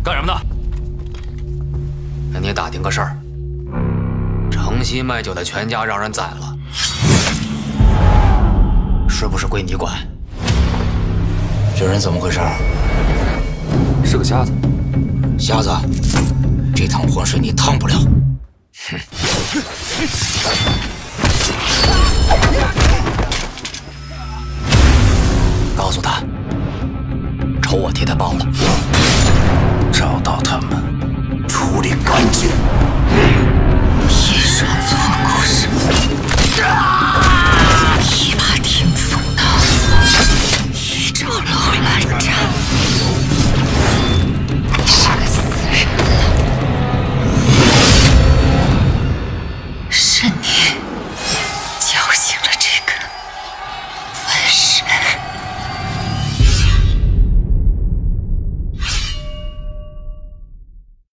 干什么的？ 跟你打听个事儿。城西卖酒的全家让人宰了，是不是归你管？ 这人怎么回事？ 是个瞎子。 瞎子，这趟浑水你趟不了。哼！ 告诉他，仇我替他报了。 找到他们，处理干净。 夜杀苍。